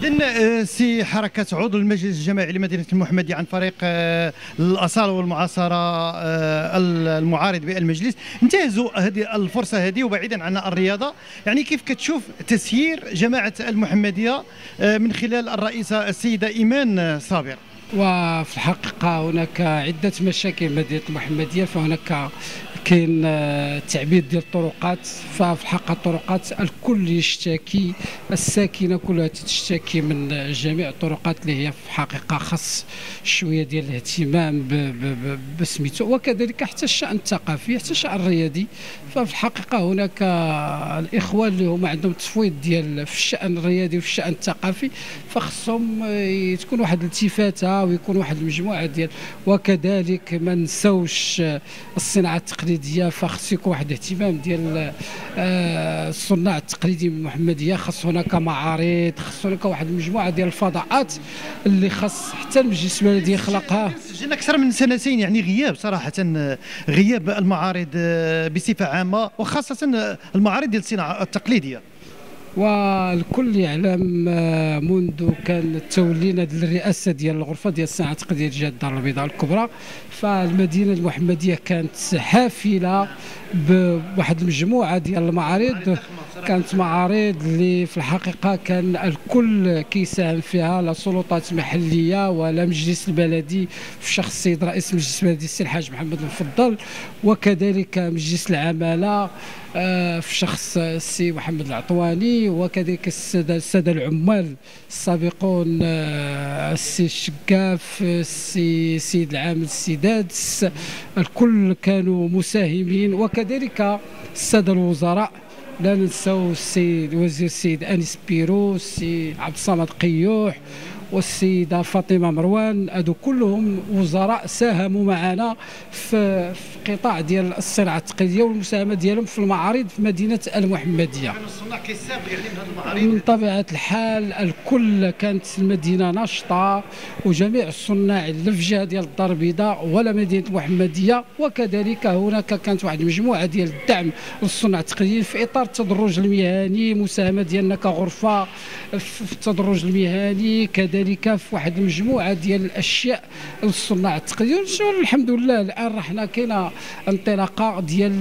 إذن سي حركة عضو المجلس الجماعي لمدينة المحمدية عن فريق الأصالة والمعاصرة المعارض بالمجلس، انتهزوا هذه الفرصة هذه وبعيدا عن الرياضة، يعني كيف كتشوف تسيير جماعة المحمدية من خلال الرئيسة السيدة إيمان صابر؟ وفي الحقيقة هناك عدة مشاكل مدينة المحمدية، فهناك كاين تعبيد ديال الطرقات، ففي الحقيقة الطرقات الكل يشتكي، الساكنة كلها تشتكي من جميع الطرقات اللي هي في الحقيقة خاص شوية ديال الاهتمام بسميتو، وكذلك حتى الشأن الثقافي حتى الشأن الرياضي. ففي الحقيقة هناك الإخوان اللي هما عندهم تفويض ديال في الشأن الرياضي وفي الشأن الثقافي، فخصهم تكون واحد الالتفاتة ويكون واحد المجموعة ديال، وكذلك ما نساوش الصناعة التقليدية، فخص يكون واحد الاهتمام ديال الصناع التقليديين من المحمدية، خص هناك معارض، خص هناك واحد المجموعة ديال الفضاءات اللي خص حتى المجلس البلدي يخلقها. سجلنا أكثر من سنتين يعني غياب صراحة، غياب المعارض بصفة عامة وخاصة المعارض ديال الصناعة التقليدية. والكل يعلم منذ كان تولينا الرئاسه ديال الغرفه ديال الصناعه التقليديه ديال الدار البيضاء الكبرى، فالمدينه المحمديه كانت حافله بواحد المجموعه ديال المعارض، كانت معارض اللي في الحقيقه كان الكل كيساهم فيها، لا سلطات محليه ولا مجلس البلدي في شخص السيد رئيس المجلس البلدي السي الحاج محمد المفضل، وكذلك مجلس العماله في شخص السي محمد العطواني، وكذلك الساده العمال السابقون السي الشقاف، السي سيد العامل السدادس، الكل كانوا مساهمين، وكذلك الساده الوزراء، لا ننساو السيد وزير السيد انيس بيرو، السي عبد الصمد قيوح، والسيده فاطمه مروان، هذو كلهم وزراء ساهموا معنا في قطاع ديال الصناعه التقليديه والمساهمه ديالهم في المعارض في مدينه المحمديه. من طبيعه الحال الكل كانت المدينه نشطه، وجميع الصناع اللي في الجهه ديال الدار البيضاء ولا مدينه المحمديه، وكذلك هناك كانت واحد المجموعه ديال الدعم للصناع التقليديين في اطار التدرج المهني، مساهمه ديالنا كغرفه في التدرج المهني، كذلك في واحد المجموعه ديال الاشياء للصناع التقليديين. الحمد لله الان رحنا كاينه انطلاقه ديال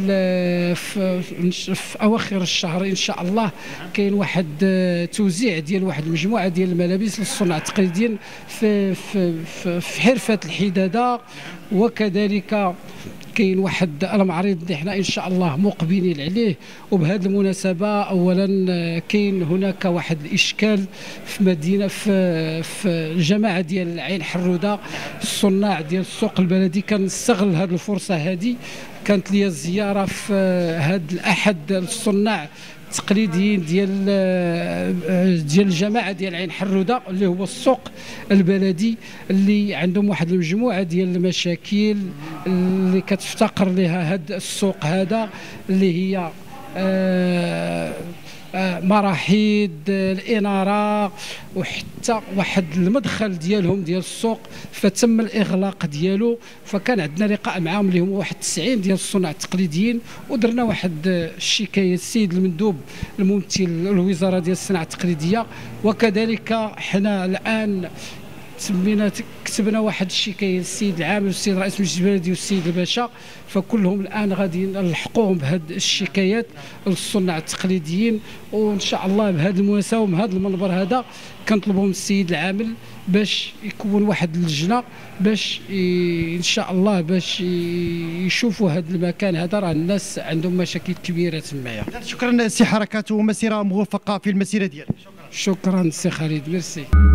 في اواخر الشهر ان شاء الله، كاين واحد توزيع ديال واحد المجموعه ديال الملابس للصناع التقليديين في حرفه الحداده، وكذلك كاين واحد المعرض اللي حنا ان شاء الله مقبلين عليه. وبهذه المناسبه اولا كاين هناك واحد الاشكال في مدينه في الجماعه ديال عين حروده، الصناع ديال السوق البلدي، كنستغل هذه الفرصه هذه، كانت لي الزياره في هذا الاحد الصناع التقليديين ديال الجماعه ديال عين حروده اللي هو السوق البلدي، اللي عندهم واحد المجموعه ديال المشاكل اللي كتفتقر لها هذا السوق هذا، اللي هي مراحيض الاناره، وحتى واحد المدخل ديالهم ديال السوق فتم الاغلاق ديالو. فكان عندنا لقاء معاهم اللي هما واحد 90 ديال الصناع التقليديين، ودرنا واحد الشكايه السيد المندوب الممثل الوزاره ديال الصناعه التقليديه، وكذلك حنا الان كتبنا واحد الشكايه للسيد العامل والسيد رئيس المجلس البلدي والسيد الباشا، فكلهم الان غادي نلحقوهم بهذه الشكايات للصناع التقليديين. وان شاء الله بهذه المناسبه وبهذا المنبر هذا كنطلبوا من السيد العامل باش يكون واحد اللجنه باش ان شاء الله باش يشوفوا هذا المكان هذا، راه الناس عندهم مشاكل كبيره تمايا. شكرا سي حركات، ومسيره موفقه في المسيره ديالك. شكرا سي خالد، ميرسي.